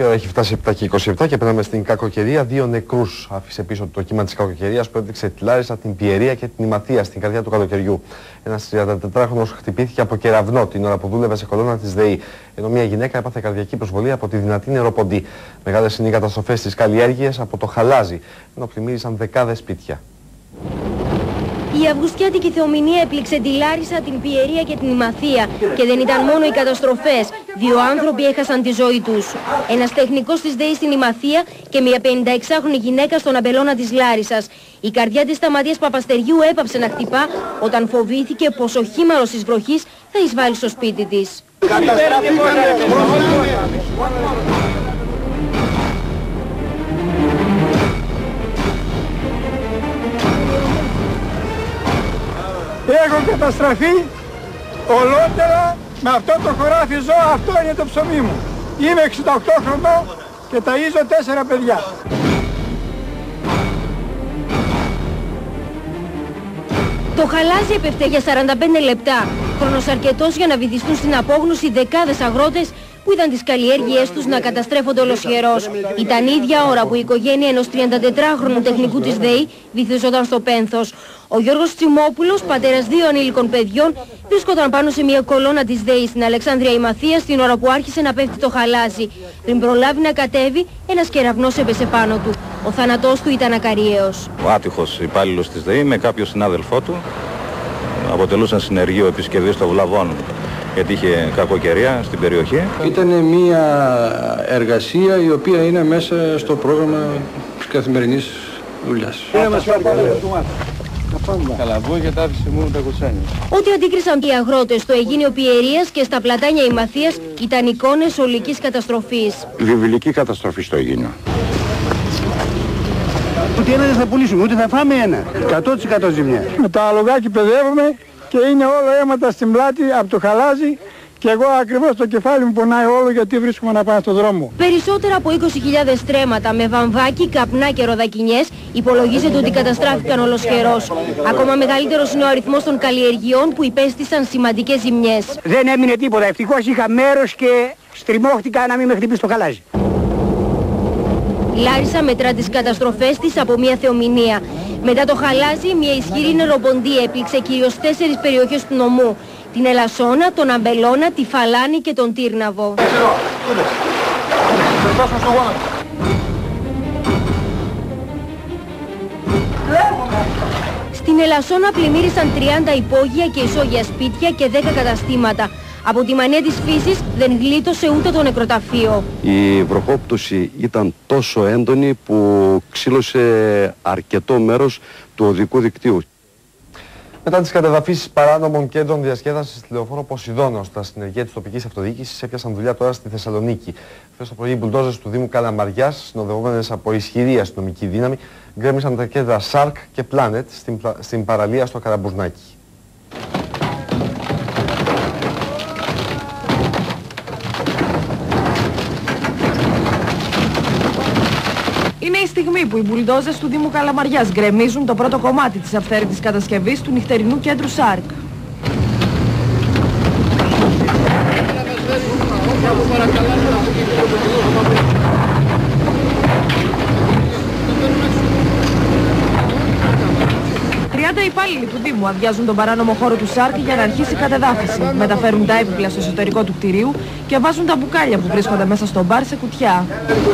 Η ώρα έχει φτάσει 7:27 και περνάμε στην κακοκαιρία. 2 νεκρούς άφησε πίσω το κύμα της κακοκαιρίας που έδειξε τη Λάρισα, την Πιερία και την Ημαθία στην καρδιά του καλοκαιριού. Ένας 34χρονος χτυπήθηκε από κεραυνό την ώρα που δούλευε σε κολόνα της ΔΕΗ, ενώ μια γυναίκα έπαθε καρδιακή προσβολή από τη δυνατή νεροποντή. Μεγάλες είναι οι καταστροφές στις καλλιέργειες από το Χαλάζι, ενώ πλημμύρισαν δεκάδες σπίτια. Η αυγουστιάτικη θεομηνία έπληξε τη Λάρισα, την Πιερία και την Ημαθία. Και δεν ήταν μόνο οι καταστροφές. 2 άνθρωποι έχασαν τη ζωή τους. Ένας τεχνικός της ΔΕΗ στην Ημαθία και μια 56χρονη γυναίκα στον αμπελώνα της Λάρισσας. Η καρδιά της Σταματίας Παπαστεριού έπαψε να χτυπά όταν φοβήθηκε πως ο χήμαρος της βροχής θα εισβάλλει στο σπίτι της. Έχω καταστραφεί ολότερα με αυτό το χωράφι ζώο, αυτό είναι το ψωμί μου. Είμαι 68 χρονών και ταΐζω 4 παιδιά. Το Χαλάζι έπεφτε για 45 λεπτά, χρόνος αρκετός για να βυθιστούν στην απόγνωση δεκάδες αγρότες που είδαν τις καλλιέργειές τους να καταστρέφονται ολοσχερός. Ήταν ίδια ώρα που η οικογένεια ενός 34χρονου τεχνικού της ΔΕΗ βυθιζόταν στο πένθος. Ο Γιώργος Τσιμόπουλος, πατέρας 2 ανήλικων παιδιών, βρίσκονταν πάνω σε μια κολόνα της ΔΕΗ στην Αλεξάνδρεια Ημαθία την ώρα που άρχισε να πέφτει το Χαλάζι. Πριν προλάβει να κατέβει, ένας κεραυνός έπεσε πάνω του. Ο θάνατός του ήταν ακαριαίος. Ο άτυχος υπάλληλος της ΔΕΗ με κάποιο συνάδελφό του αποτελούσαν συνεργείο επισκευής των βλαβών, γιατί είχε κακοκαιρία στην περιοχή. Ήταν μια εργασία η οποία είναι μέσα στο πρόγραμμα της καθημερινής δουλειάς. Ό,τι αντίκρισαν οι αγρότες στο Αιγίνιο Πιερίας και στα πλατάνια Ημαθίας ήταν εικόνες ολικής καταστροφής. Βιβλική καταστροφή στο Αιγίνιο. Ούτε ένα δεν θα πουλήσουμε, ούτε θα φάμε ένα. 100% ζημιά. Με το αλογάκι παιδεύομαι και είναι όλα αίματα στην πλάτη από το Χαλάζι και εγώ ακριβώς το κεφάλι μου πονάει όλο γιατί βρίσκομαι να πάω στον δρόμο. Περισσότερα από 20.000 στρέμματα με βαμβάκι, καπνά και ροδακινιές υπολογίζεται ότι καταστράφηκαν ολοσχερός. Ακόμα μεγαλύτερος είναι ο αριθμός των καλλιεργειών που υπέστησαν σημαντικές ζημιές. Δεν έμεινε τίποτα. Ευτυχώς είχα μέρος και στριμώχτηκα να μην με χτυπήσει το Χαλάζι. Η Λάρισα μετρά τις καταστροφές της από μια θεομηνία. Μετά το Χαλάζι, μια ισχυρή νεροποντή έπληξε κυρίως 4 περιοχές του νομού. Την Ελασσόνα, τον Αμπελώνα, τη Φαλάνη και τον Τύρναβο. Στην Ελασσόνα πλημμύρισαν 30 υπόγεια και ισόγεια σπίτια και 10 καταστήματα. Από τη μανία της φύσης δεν γλίτωσε ούτε το νεκροταφείο. Η βροχόπτωση ήταν τόσο έντονη που ξύλωσε αρκετό μέρος του οδικού δικτύου. Μετά τις κατεδαφίσεις παράνομων κέντρων διασκέδασης στη λεωφόρο Ποσειδώνος, τα συνεργεία της τοπικής αυτοδιοίκησης έπιασαν δουλειά τώρα στη Θεσσαλονίκη. Χθες το πρωί οι μπουλντόζες του Δήμου Καλαμαριάς, συνοδευόμενες από ισχυρή αστυνομική δύναμη, γκρέμισαν τα κέντρα Σάρκ και Πλάνετ στην παραλία στο Καραμπουζνάκι. Είναι η στιγμή που οι μπουλντόζες του Δήμου Καλαμαριάς γκρεμίζουν το πρώτο κομμάτι της αυθαίρετης κατασκευής του νυχτερινού κέντρου Σάρκ. Οι υπάλληλοι του Δήμου αδειάζουν τον παράνομο χώρο του Σάρκ για να αρχίσει η κατεδάφιση. Μεταφέρουν τα έπιπλα στο εσωτερικό του κτηρίου και βάζουν τα μπουκάλια που βρίσκονται μέσα στο μπαρ σε κουτιά.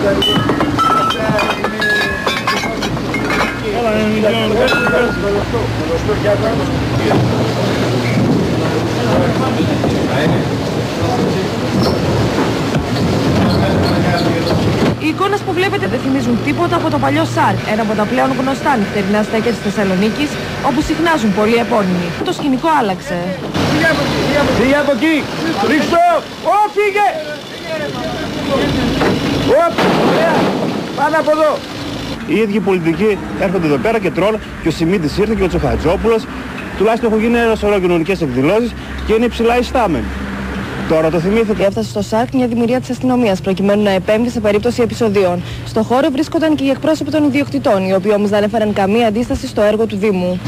Οι εικόνες που βλέπετε δεν θυμίζουν τίποτα από το παλιό Σάρκ, ένα από τα πλέον γνωστά νυχτερινά στέκια της Θεσσαλονίκης, όπου συχνάζουν πολλοί επώνυμοι. Το σκηνικό άλλαξε. Φύγε από εκεί! Ρίξτο! Ω, φύγε! Πάμε από εδώ! Οι ίδιοι πολιτικοί έρχονται εδώ πέρα και τρώνε και ο Σιμίτης ήρθε και ο Τσοχατζόπουλος. Τουλάχιστον έχουν γίνει ένα σωρό κοινωνικές εκδηλώσεις και είναι υψηλά ιστάμενοι. Τώρα το θυμήθηκα. Έφτασε στο ΣΑΡΚ μια δημιουργία της αστυνομίας προκειμένου να επέμβει σε περίπτωση επεισοδίων. Στο χώρο βρίσκονταν και οι εκπρόσωποι των ιδιοκτητών, οι οποίοι όμως δεν έφεραν καμία αντίσταση στο έργο του Δήμου.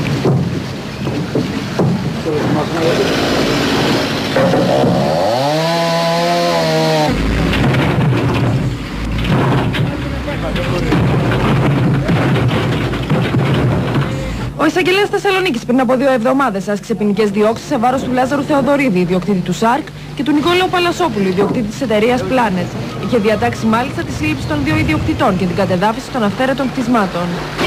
Ο εισαγγελέας Θεσσαλονίκης πριν από 2 εβδομάδες άσκησε ποινικές διώξεις σε βάρος του Λάζαρου Θεοδωρίδη, ιδιοκτήτη του ΣΑΡΚ, και του Νικόλαου Παλασόπουλου, ιδιοκτήτη της εταιρείας Planet. Είχε διατάξει μάλιστα τη σύλληψη των 2 ιδιοκτητών και την κατεδάφιση των αυθαίρετων κτισμάτων.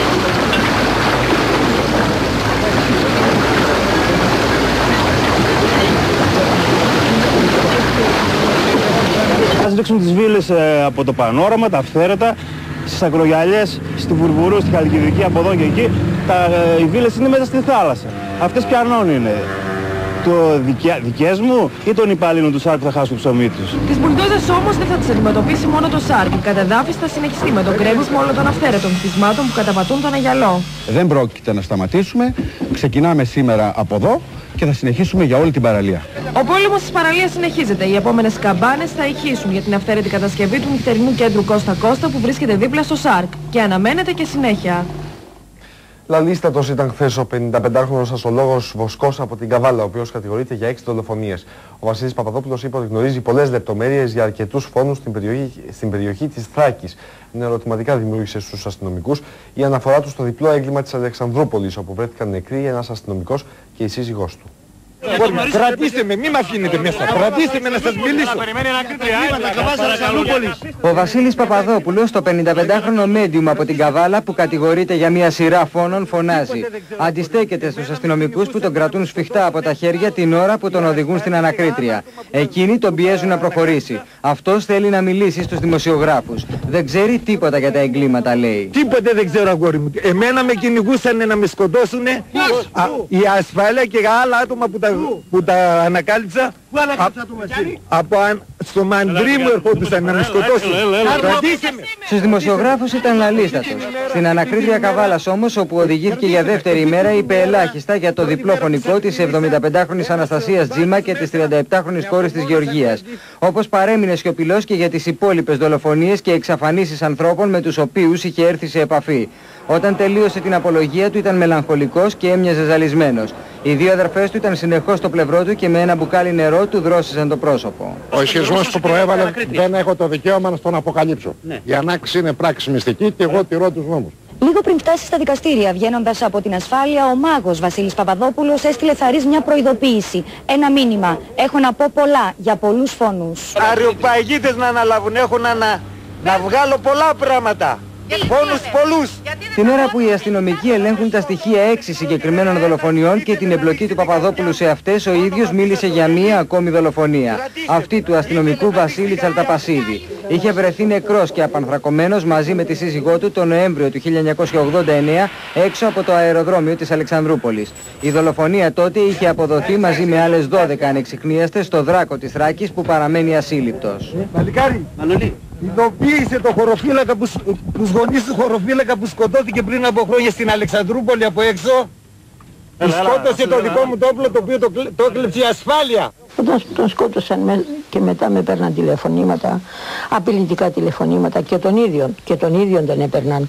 Ας ρίξουν τις βίλες από το πανόραμα, τα αυθαίρετα, στις Ακρογιαλιές, στη Βουρβουρού, στη Χαλκιδική, από εδώ και εκεί. Οι βίλες είναι μέσα στη θάλασσα. Αυτές ποιανών είναι? Δικές μου ή των υπαλλήλων του ΣΑΡΚ που θα χάσουν το ψωμί τους? Τις μπουλντόζες όμως δεν θα τις αντιμετωπίσει μόνο το ΣΑΡΚ. Η κατεδάφιση θα συνεχιστεί με το γκρέμισμα όλων των αυθαίρετων κτισμάτων που καταπατούν τον Αγιαλό. Δεν πρόκειται να σταματήσουμε. Ξεκινάμε σήμερα από εδώ και θα συνεχίσουμε για όλη την παραλία. Ο πόλεμος της παραλίας συνεχίζεται. Οι επόμενες καμπάνες θα ηχήσουν για την αυθαίρετη κατασκευή του νυχτερινού κέντρου Κώστα Κώστα που βρίσκεται δίπλα στο ΣΑΡΚ και αναμένεται και συνέχεια. Λαλίστατος ήταν χθες ο 55χρονος αστρολόγος Βοσκός από την Καβάλα, ο οποίος κατηγορείται για 6 δολοφονίες. Ο Βασίλης Παπαδόπουλος είπε ότι γνωρίζει πολλές λεπτομέρειες για αρκετούς φόνους στην περιοχή της Θράκης. Είναι ερωτηματικά δημιούργησε στους αστυνομικούς η αναφορά του στο διπλό έγκλημα της Αλεξανδρούπολης, όπου βρέθηκαν νεκροί ένας αστυνομικός και η σύζυγός του. Κρατήστε με, μη με αφήνετε μέσα. Κρατήστε με να σας μιλήσω. Ο Βασίλης Παπαδόπουλος, το 55χρονο μέντιουμ από την Καβάλα που κατηγορείται για μια σειρά φόνων, φωνάζει. Αντιστέκεται στους αστυνομικούς που τον κρατούν σφιχτά από τα χέρια την ώρα που τον οδηγούν στην ανακρίτρια. Εκείνοι τον πιέζουν να προχωρήσει. Αυτός θέλει να μιλήσει στους δημοσιογράφους. Δεν ξέρει τίποτα για τα εγκλήματα, λέει. Τίποτε δεν ξέρω, αγόρι μου. Εμένα με κυνηγούσαν να με σκοτώσουν. Η ασφάλεια και άλλα άτομα που τα ανακάλυψα. Πού ανακάλυψα το Βασίλη? Στο μαντρί μου ερχόντουσαν να με σκοτώσουν. Στους δημοσιογράφους ήταν λαλίστατος. Στην ανακρίτρια Καβάλας όμως, όπου οδηγήθηκε για δεύτερη ημέρα, είπε ελάχιστα για το διπλό φωνικό της 75χρονης Αναστασίας Τζίμα και της 37χρονης κόρης της Γεωργίας. Όπως παρέμεινε σιωπηλός και για τις υπόλοιπες δολοφονίες και εξαφανίσεις ανθρώπων με τους οποίους είχε έρθει σε επαφή. Όταν τελείωσε την απολογία του ήταν μελαγχολικός και έμοιαζε ζαλισμένος. Οι 2 αδερφές του ήταν συνεχώς στο πλευρό του και με ένα μπουκάλι νερό του δρόσιζαν το πρόσωπο. Ο ισχυρισμός που προέβαλε δεν έχω το δικαίωμα να τον αποκαλύψω. Η ανάκτηση είναι πράξη μυστική και εγώ τηρώ τους νόμους. Λίγο πριν φτάσει στα δικαστήρια, βγαίνοντας από την ασφάλεια, ο μάγος Βασίλης Παπαδόπουλος έστειλε θαρρής μια προειδοποίηση. Ένα μήνυμα. Έχω να πω πολλά για πολλούς φόνους. Αριοπαγίτες να αναλάβουν, έχω να βγάλω πολλά πράγματα. Φόνους πολλούς. Την ώρα που οι αστυνομικοί ελέγχουν τα στοιχεία 6 συγκεκριμένων δολοφονιών και την εμπλοκή του Παπαδόπουλου σε αυτές, ο ίδιος μίλησε για μία ακόμη δολοφονία. Αυτή του αστυνομικού Βασίλη Τσαλταπασίδη. Είχε βρεθεί νεκρός και απανθρακωμένος μαζί με τη σύζυγό του τον Νοέμβριο του 1989 έξω από το αεροδρόμιο της Αλεξανδρούπολης. Η δολοφονία τότε είχε αποδοθεί μαζί με άλλες 12 ανεξιχνίαστες στο Δράκο της Θράκης που παραμένει ασύλληπτος. Παλικάρι, ειδοποίησε το χωροφύλακα τους γονείς του χωροφύλακα που σκοτώθηκε πριν από χρόνια στην Αλεξανδρούπολη από έξω. Που σκότωσε το δικό μου το όπλο το οποίο το έκλεψε η ασφάλεια. Όταν τον σκότωσαν και μετά με παίρναν τηλεφωνήματα, απειλητικά τηλεφωνήματα και τον ίδιο τον έπαιρναν.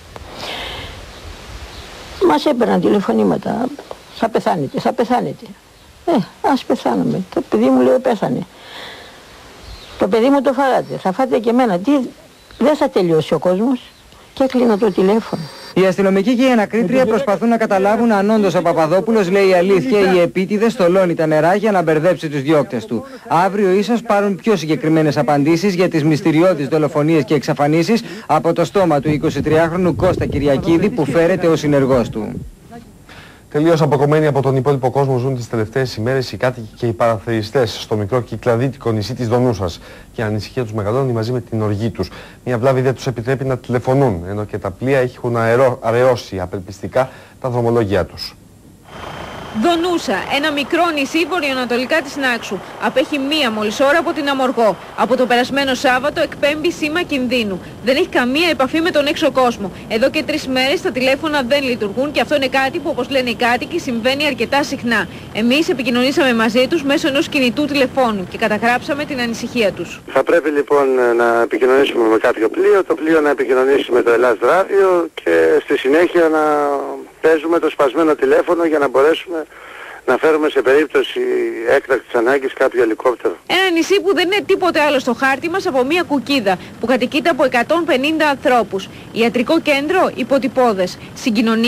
Μας έπαιρναν τηλεφωνήματα. Θα πεθάνετε, θα πεθάνετε. Ας πεθάνουμε. Το παιδί μου λέει πέθανε. Το παιδί μου το φάγατε, θα φάτε και εμένα. Δεν θα τελειώσει ο κόσμος. Και έκλεινα το τηλέφωνο. Οι αστυνομικοί και οι ανακρίτρια προσπαθούν να καταλάβουν αν όντως ο Παπαδόπουλος λέει αλήθεια ή οι επίτηδες στολώνει τα νερά για να μπερδέψει τους διώκτες του. Αύριο ίσως πάρουν πιο συγκεκριμένες απαντήσεις για τις μυστηριώδεις δολοφονίες και εξαφανίσεις από το στόμα του 23χρονου Κώστα Κυριακίδη που φέρεται ο συνεργός του. Τελείως αποκομμένοι από τον υπόλοιπο κόσμο ζουν τις τελευταίες ημέρες οι κάτοικοι και οι παραθεριστές στο μικρό κυκλαδίτικο νησί της Δονούσας και η ανησυχία τους μεγαλώνει μαζί με την οργή τους. Μια βλάβη δεν τους επιτρέπει να τηλεφωνούν, ενώ και τα πλοία έχουν αραιώσει απελπιστικά τα δρομολόγια τους. Δονούσα, ένα μικρό νησί βορειοανατολικά της Νάξου. Απέχει μία μόλις ώρα από την Αμοργό. Από το περασμένο Σάββατο εκπέμπει σήμα κινδύνου. Δεν έχει καμία επαφή με τον έξω κόσμο. Εδώ και 3 μέρες τα τηλέφωνα δεν λειτουργούν και αυτό είναι κάτι που, όπως λένε οι κάτοικοι, συμβαίνει αρκετά συχνά. Εμείς επικοινωνήσαμε μαζί τους μέσω ενός κινητού τηλεφώνου και καταγράψαμε την ανησυχία τους. Θα πρέπει λοιπόν να επικοινωνήσουμε με κάποιο πλοίο, το πλοίο να επικοινωνήσει με το Ελλάς Ράδιο και στη συνέχεια να παίζουμε το σπασμένο τηλέφωνο για να μπορέσουμε να φέρουμε σε περίπτωση έκτακτης ανάγκης κάποιο ελικόπτερο. Ένα νησί που δεν είναι τίποτε άλλο στο χάρτη μας από μια κουκίδα που κατοικείται από 150 ανθρώπους. Ιατρικό κέντρο, υποτυπώδες. Συγκοινωνία,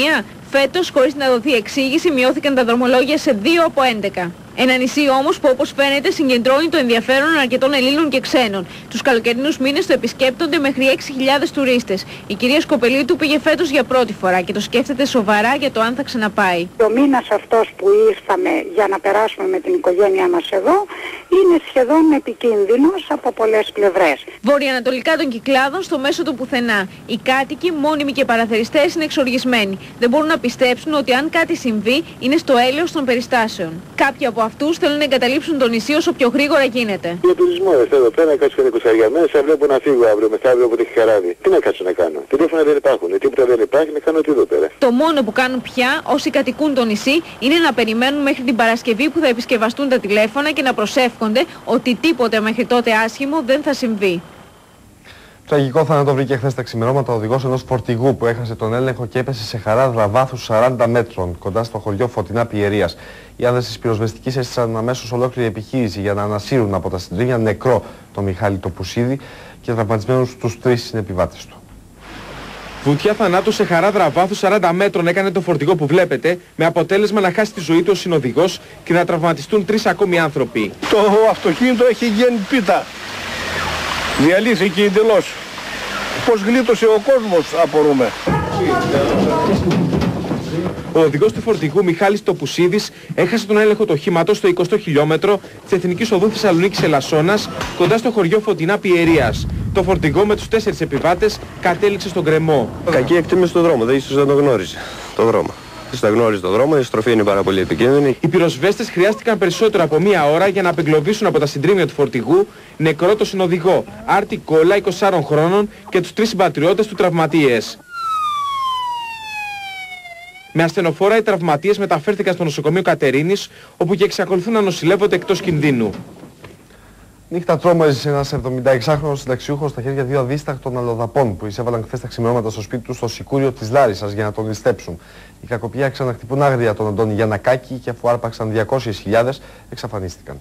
Φέτος, χωρίς να δοθεί εξήγηση, μειώθηκαν τα δρομολόγια σε 2 από 11. Ένα νησί όμως που, όπως φαίνεται, συγκεντρώνει το ενδιαφέρον αρκετών Ελλήνων και ξένων. Τους καλοκαιρινούς μήνες το επισκέπτονται μέχρι 6.000 τουρίστες. Η κυρία Σκοπελίτου πήγε φέτος για πρώτη φορά και το σκέφτεται σοβαρά για το αν θα ξαναπάει. Ο μήνας αυτός που ήρθαμε για να περάσουμε με την οικογένειά μας εδώ είναι σχεδόν επικίνδυνος από πολλές πλευρές. Βορειοανατολικά των Κυκλάδων, στο μέσο του πουθενά. Οι κάτοικοι, μόνιμοι και παραθεριστές, είναι εξοργισμένοι. Δεν μπορούν να πιστέψουν ότι αν κάτι συμβεί είναι στο έλεος των περιστάσεων. Κάποιοι από αυτούς θέλουν να εγκαταλείψουν το νησί όσο πιο γρήγορα γίνεται. Για τουρισμό εδώ πέρα, να κάτσω 20 μέσα, βλέπω να φύγω αύριο μεθαύριο από τη Χαράδι. Τι να κάτσω να κάνω. Τηλέφωνα δεν υπάρχουν, τίποτα δεν υπάρχει, να κάνω τι εδώ πέρα. Το μόνο που κάνουν πια όσοι κατοικούν το νησί είναι να περιμένουν μέχρι την Παρασκευή που θα επισκευαστούν τα τηλέφωνα και να προσεύχονται ότι τίποτε μέχρι τότε άσχημο δεν θα συμβεί. Τραγικό θάνατο βρήκε χθες τα ξημερώματα ο οδηγός ενός φορτηγού που έχασε τον έλεγχο και έπεσε σε χαράδρα βάθους 40 μέτρων κοντά στο χωριό Φωτεινά Πιερίας. Οι άνδρες της πυροσβεστικής έστεισαν αμέσως ολόκληρη επιχείρηση για να ανασύρουν από τα συντρίμια νεκρό τον Μιχάλη το Πουσίδη και τραυματισμένους τους 3 συνεπιβάτες του. Βουτιά θανάτου σε χαράδρα βάθους 40 μέτρων έκανε το φορτηγό που βλέπετε, με αποτέλεσμα να χάσει τη ζωή του ο συνοδηγός και να τραυματιστούν 3 ακόμη άνθρωποι. Το αυτοκίνητο έχει γίνει πίτα. Διαλύθηκε εντελώς. Πώς γλίτωσε ο κόσμος, απορούμε. Ο οδηγός του φορτηγού Μιχάλης Τοπουσίδης έχασε τον έλεγχο του οχήματος στο 20ο χιλιόμετρο της Εθνικής Οδού Θεσσαλονίκης Ελασσόνας, κοντά στο χωριό Φωτεινά Πιερίας. Το φορτηγό με τους 4 επιβάτες κατέληξε στον γκρεμό. Κακή εκτίμηση του δρόμου, δεν ίσως δεν το γνώριζε το δρόμο. Δεν γνώριζε το δρόμο, η στροφή είναι πάρα πολύ επικίνδυνη. Οι πυροσβέστες χρειάστηκαν περισσότερο από 1 ώρα για να απεγκλωβίσουν από τα συντρίμμια του φορτηγού νεκρό το συνοδηγό Άρτη Κόλλα, 24 χρόνων, και τους 3 συμπατριώτες του τραυματίες. Με ασθενοφόρα οι τραυματίες μεταφέρθηκαν στο νοσοκομείο Κατερίνης, όπου και εξακολουθούν να νοσηλεύονται εκτός κινδύνου. Νύχτα τρόμο έζησε ένας 76χρονος συνταξιούχος στα χέρια 2 αδίστακτων αλλοδαπών που εισέβαλαν χθες τα ξημερώματα στο σπίτι του στο Σικούριο της Λάρισσας για να τον ληστέψουν. Οι κακοποιοί άρχισαν να χτυπούν άγρια τον Αντώνη Γιαννακάκη και αφού άρπαξαν 200.000 εξαφανίστηκαν.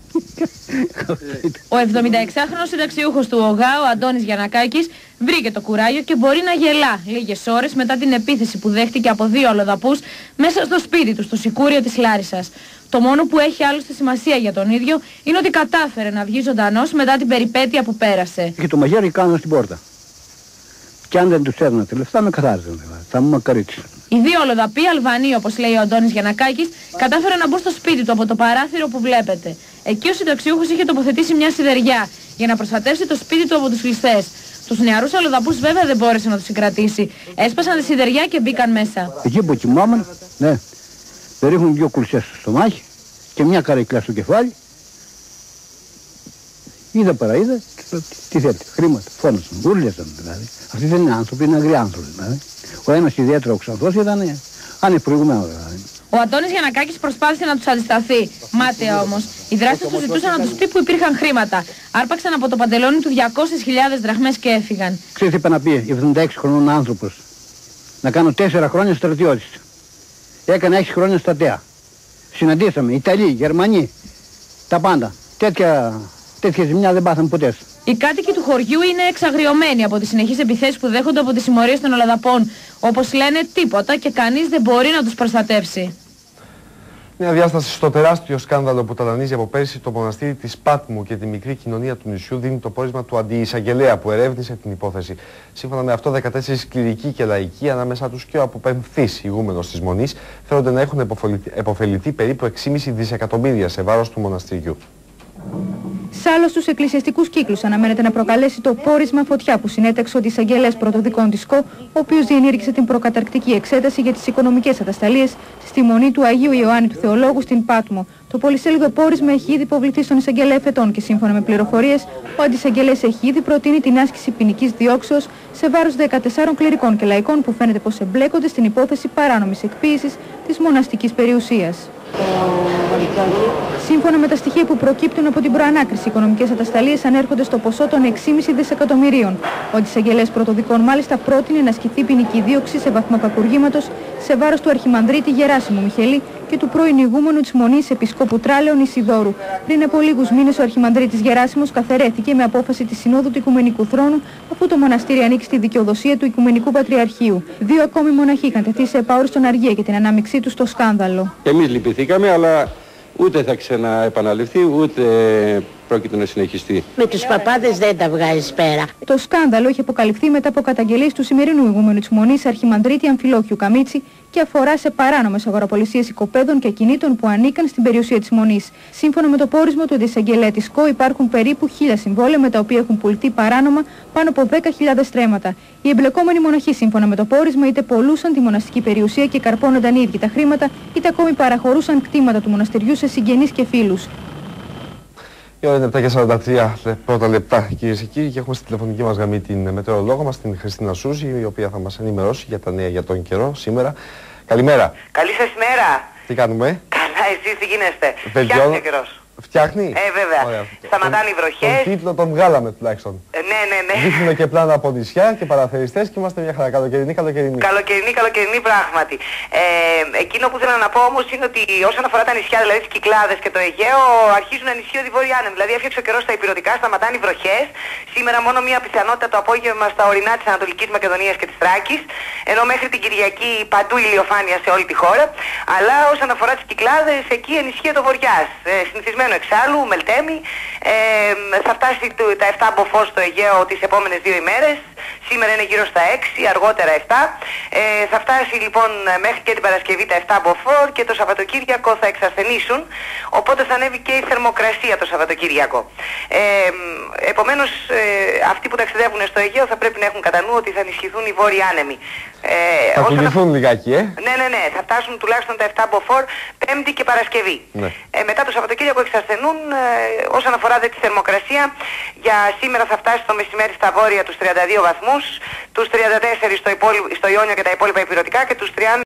Ο 76χρονος συνταξιούχος του ΟΓΑ, ο Αντώνης Γιαννακάκης, βρήκε το κουράγιο και μπορεί να γελά λίγες ώρες μετά την επίθεση που δέχτηκε από 2 αλλοδαπούς μέσα στο σπίτι του, στο Σικούριο της Λάρισσας. Το μόνο που έχει άλλωστε σημασία για τον ίδιο είναι ότι κατάφερε να βγει ζωντανός μετά την περιπέτεια που πέρασε. Και το μαγιάρι κάνω στην πόρτα. Και αν δεν τους έδωνα τα λεφτά με καθάριζαν, θα μου μακαρίτσαν. Οι 2 αλλοδαποί, Αλβανοί όπως λέει ο Αντώνης Γιαννακάκης, κατάφεραν να μπουν στο σπίτι του από το παράθυρο που βλέπετε. Εκεί ο συνταξιούχος είχε τοποθετήσει μια σιδεριά για να προστατεύσει το σπίτι του από τους ληστές. Τους νεαρούς αλλοδαπούς βέβαια δεν μπόρεσε να τους συγκρατήσει. Έσπασαν τη σιδεριά και μπήκαν μέσα. Εκεί που κοιμόμουν, ναι, ρίχνουν 2 κουλσές στο στομάχι και μια καρέκλα στο κεφάλι. Είδα παραείδα και τι θέλετε, χρήματα, φώνασαν, γούρλιαζαν δηλαδή. Αυτοί δεν είναι άνθρωποι, είναι αγριάνθρωποι δηλαδή. Ο ένας ιδιαίτερα ο Ξανθός ήταν ανεπροηγουμένος δηλαδή. Ο Αντώνης Γιαννακάκης προσπάθησε να τους αντισταθεί. Μάταια όμως. Οι δράστες του ζητούσαν να τους πει που υπήρχαν χρήματα. Άρπαξαν από το παντελόνι του 200.000 δραχμές και έφυγαν. Ξέρετε τι είπα να πει, 76 χρονών άνθρωπος. Να κάνω 4 χρόνια στρατιώτης. Έκανα 6 χρόνια στα ΤΕΑ. Συναντήσαμε Ιταλοί, Γερμανοί, τα πάντα. Τέτοια ζημιά δεν πάθαμε ποτέ. Οι κάτοικοι του χωριού είναι εξαγριωμένοι από τις συνεχείς επιθέσεις που δέχονται από τις συμμορίες των αλλοδαπών. Όπως λένε, τίποτα και κανείς δεν μπορεί να τους προστατεύσει. Μια διάσταση στο τεράστιο σκάνδαλο που ταλανίζει από πέρσι το μοναστήρι της Πάτμου και τη μικρή κοινωνία του νησιού δίνει το πόρισμα του αντιεισαγγελέα που ερεύνησε την υπόθεση. Σύμφωνα με αυτό, 14 κληρικοί και λαϊκοί, ανάμεσά τους και ο αποπενθής ηγούμενος της Μονής, θέλονται να έχουν επωφεληθεί περίπου 6,5 δισεκατομμύρια σε βάρος του μοναστηριού. Σ' άλλους στους εκκλησιαστικούς κύκλους αναμένεται να προκαλέσει το πόρισμα φωτιά που συνέταξε ο εισαγγελέας πρωτοδικών της ΚΟ, ο οποίος διενήργησε την προκαταρκτική εξέταση για τις οικονομικές ατασταλίες στη Μονή του Αγίου Ιωάννη του Θεολόγου στην Πάτμο. Το πολυσέλιδο πόρισμα έχει ήδη υποβληθεί στον εισαγγελέα φετών και σύμφωνα με πληροφορίες, ο αντισαγγελέας έχει ήδη προτείνει την άσκηση ποινικής διώξεως σε βάρος 14 κληρικών και λαϊκών που φαίνεται πως εμπλέκονται στην υπόθεση παράνομης εκποίησης της μοναστικής περιουσίας. Σύμφωνα με τα στοιχεία που προκύπτουν από την προανάκριση, οι οικονομικές ατασταλίες ανέρχονται στο ποσό των 6,5 δισεκατομμυρίων. Ο αντισαγγελέας πρωτοδικών μάλιστα πρότεινε να ασκηθεί ποινική δίωξη σε βαθμό κακουργήματος σε βάρος του αρχιμανδρίτη Γεράσιμου Μιχελή και του πρώην ηγούμενου της Μονής Επισκόπου Τράλεων Ισιδώρου. Πριν από λίγους μήνες ο Αρχιμανδρίτης Γεράσιμος καθαιρέθηκε με απόφαση της Συνόδου του Οικουμενικού Θρόνου, αφού το μοναστήρι ανήκει στη δικαιοδοσία του Οικουμενικού Πατριαρχείου. 2 ακόμη μοναχοί είχαν τεθεί σε επαόριστον αργία για την ανάμειξή τους στο σκάνδαλο. Εμείς λυπηθήκαμε, αλλά ούτε θα ξαναεπαναληφθεί, ούτε πρόκειται να συνεχιστεί. Με τους παπάδες δεν τα βγάζεις πέρα. Το σκάνδαλο είχε αποκαλυφθεί μετά από καταγγελίες του σημερινού ηγούμενου της Μονής Αρχιμανδρίτη Αμφιλόχιου Καμίτση και αφορά σε παράνομες αγοραπολισίες οικοπαίδων και ακινήτων που ανήκαν στην περιουσία της Μονής. Σύμφωνα με το πόρισμα του εισαγγελέα της ΚΟ, υπάρχουν περίπου 1.000 συμβόλαια με τα οποία έχουν πουληθεί παράνομα πάνω από 10.000 στρέμματα. Οι εμπλεκόμενοι μοναχοί, σύμφωνα με το πόρισμα, είτε πολλούσαν τη μοναστική περιουσία και καρπώνονταν οι ίδιοι τα χρήματα, είτε ακόμη παραχωρούσαν κτήματα του μοναστηριού σε συγγενείς και φίλους. Η ώρα είναι 7:43 πρώτα λεπτά, κυρίες και κύριοι, και έχουμε στη τηλεφωνική μας γραμμή την μετεωρολόγο μας, την Χριστίνα Σούζη, η οποία θα μας ενημερώσει για τα νέα για τον καιρό σήμερα. Καλημέρα. Καλή σας ημέρα. Τι κάνουμε? Καλά, εσείς τι γίνεστε? Φτιάχνει ο καιρός. Φτιάχνει? Βέβαια. Ωραία. Σταματάνε οι βροχές. Τον τίτλο τον βγάλαμε τουλάχιστον. Ναι. Δείχνουμε και πλάνα από νησιά και παραθεριστές και είμαστε μια χαρά. Καλοκαιρινή. Καλοκαιρινή πράγματι. Εκείνο που ήθελα να πω όμως είναι ότι όσον αφορά τα νησιά, δηλαδή τις Κυκλάδες και το Αιγαίο, αρχίζουν να ενισχύει η Βόρεια Άνεμη. Δηλαδή έφτιαξε ο καιρός στα ηπειρωτικά, σταματάνε οι βροχές. Σήμερα μόνο μια πιθανότητα το απόγευμα στα ορεινά της Ανατολικής Μακεδονίας και της Θράκης. Ενώ μέχρι την Κυριακή παντού ηλιοφάνεια σε όλη τη χώρα. Αλλά όσον αφορά τις Κυκλάδες, εκεί ενισχύει το Βοριάς. Συνηθισμένο εξάλλου, Μελτέμι. Θα φτάσει τα 7 μποφόρ στο Αιγαίο τις επόμενες 2 ημέρες. Σήμερα είναι γύρω στα 6, αργότερα 7. Θα φτάσει λοιπόν μέχρι και την Παρασκευή τα 7 μποφόρ και το Σαββατοκύριακο θα εξασθενήσουν. Οπότε θα ανέβει και η θερμοκρασία το Σαββατοκύριακο. Επομένως αυτοί που ταξιδεύουν στο Αιγαίο θα πρέπει να έχουν κατά νου ότι θα ενισχυθούν οι βόρειοι άνεμοι. Θα κουνηθούν λιγάκι, Ναι. Θα φτάσουν τουλάχιστον τα 7 μποφόρ Πέμπτη και Παρασκευή. Ναι. Μετά το Σαββατοκύριακο εξασθενούν. Όσον αφορά τη θερμοκρασία, για σήμερα θα φτάσει το μεσημέρι στα βόρεια τους 32 βαθμούς, τους 34 στο Ιόνιο και τα υπόλοιπα ηπειρωτικά και τους 30